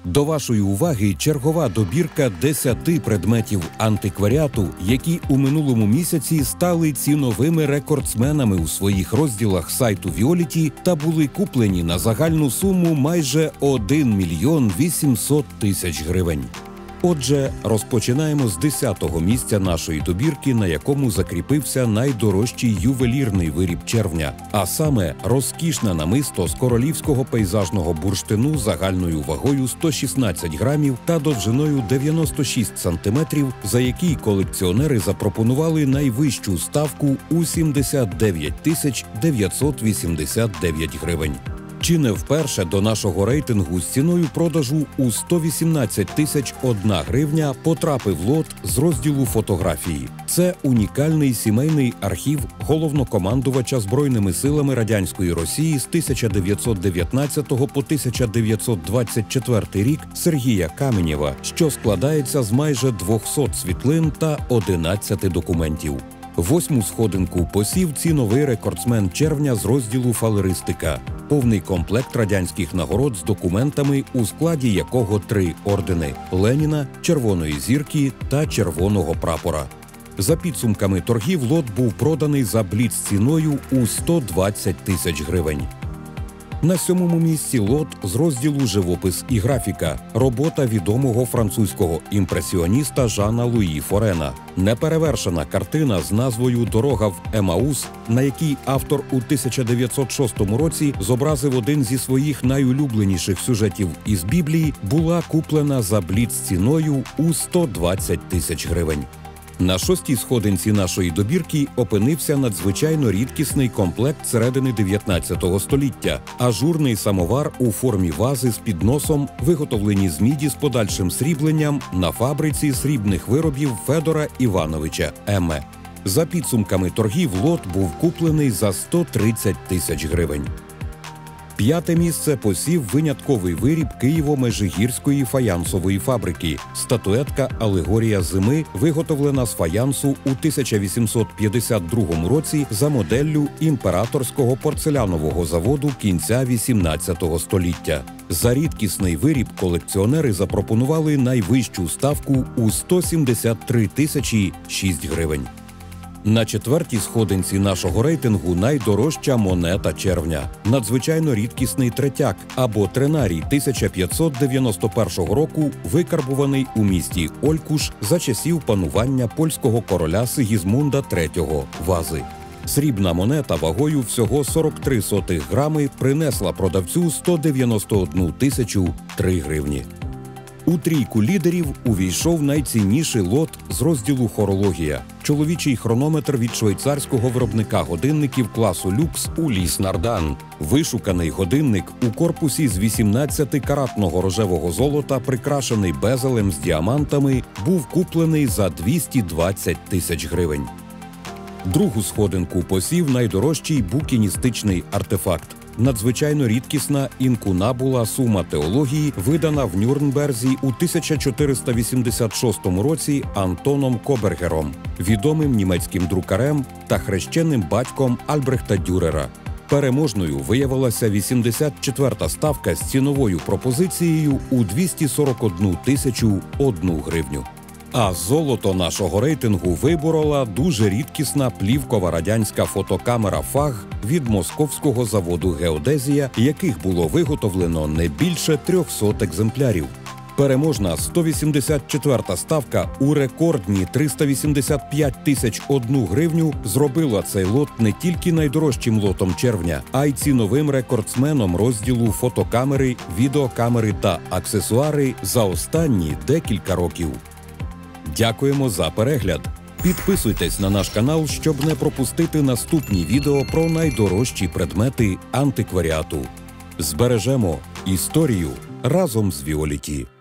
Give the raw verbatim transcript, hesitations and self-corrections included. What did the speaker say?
До вашої уваги чергова добірка десяти предметів антикваріату, які у минулому місяці стали ціновими рекордсменами у своїх розділах сайту Віоліті та були куплені на загальну суму майже один мільйон вісімсот тисяч гривень. Отже, розпочинаємо з десятого місця нашої добірки, на якому закріпився найдорожчий ювелірний виріб червня, а саме розкішне намисто з королівського пейзажного бурштину загальною вагою сто шістнадцять грамів та довжиною дев'яносто шість сантиметрів, за який колекціонери запропонували найвищу ставку у сімдесят дев'ять тисяч дев'ятсот вісімдесят дев'ять гривень. Чи не вперше до нашого рейтингу з ціною продажу у сто вісімнадцять тисяч одна гривня потрапив лот з розділу фотографії. Це унікальний сімейний архів головнокомандувача Збройними силами Радянської Росії з тисяча дев'ятсот дев'ятнадцятого по тисяча дев'ятсот двадцять четвертий рік Сергія Каменєва, що складається з майже двохсот світлин та одинадцяти документів. Восьму сходинку посів ціновий рекордсмен червня з розділу «Фалеристика». Повний комплект радянських нагород з документами, у складі якого три ордени – Леніна, Червоної зірки та Червоного прапора. За підсумками торгів лот був проданий за бліц-ціною у сто двадцять тисяч гривень. На сьомому місці лот з розділу «Живопис і графіка» – робота відомого французького імпресіоніста Жана Луї Форена. Неперевершена картина з назвою «Дорога в Емаус», на якій автор у тисяча дев'ятсот шостому році зобразив один зі своїх найулюбленіших сюжетів із Біблії, була куплена за бліц-ціною у сто двадцять тисяч гривень. На шостій сходинці нашої добірки опинився надзвичайно рідкісний комплект середини дев'ятнадцятого століття – ажурний самовар у формі вази з підносом, виготовлені з міді з подальшим срібленням на фабриці срібних виробів Федора Івановича Еме. За підсумками торгів лот був куплений за сто тридцять тисяч гривень. П'яте місце посів винятковий виріб Києво-Межигірської фаянсової фабрики – статуетка «Алегорія зими», виготовлена з фаянсу у тисяча вісімсот п'ятдесят другому році за моделлю імператорського порцелянового заводу кінця вісімнадцятого століття. За рідкісний виріб колекціонери запропонували найвищу ставку у сто сімдесят три тисячі шість гривень. На четвертій сходинці нашого рейтингу найдорожча монета червня – надзвичайно рідкісний третяк або тренарій тисяча п'ятсот дев'яносто першого року, викарбуваний у місті Олькуш за часів панування польського короля Сигізмунда третього вази. Срібна монета вагою всього сорок три сотих грами принесла продавцю сто дев'яносто одну тисячу три гривні. У трійку лідерів увійшов найцінніший лот з розділу «Хорологія» – чоловічий хронометр від швейцарського виробника годинників класу люкс Уліс Нардан. Вишуканий годинник у корпусі з вісімнадцятикаратного рожевого золота, прикрашений безелем з діамантами, був куплений за двісті двадцять тисяч гривень. Другу сходинку посів найдорожчий букіністичний артефакт – надзвичайно рідкісна інкунабула сума теології, видана в Нюрнберзі у тисяча чотириста вісімдесят шостому році Антоном Кобергером, відомим німецьким друкарем та хрещеним батьком Альбрехта Дюрера. Переможною виявилася вісімдесят четверта ставка з ціновою пропозицією у двісті сорок одну тисячу одну гривню. А золото нашого рейтингу виборола дуже рідкісна плівкова радянська фотокамера «Фаг» від московського заводу «Геодезія», яких було виготовлено не більше трьохсот екземплярів. Переможна сто вісімдесят четверта ставка у рекордні триста вісімдесят п'ять тисяч одну гривню зробила цей лот не тільки найдорожчим лотом червня, а й ціновим рекордсменом розділу фотокамери, відеокамери та аксесуари за останні декілька років. Дякуємо за перегляд! Підписуйтесь на наш канал, щоб не пропустити наступні відео про найдорожчі предмети антикваріату. Збережемо історію разом з Віоліті.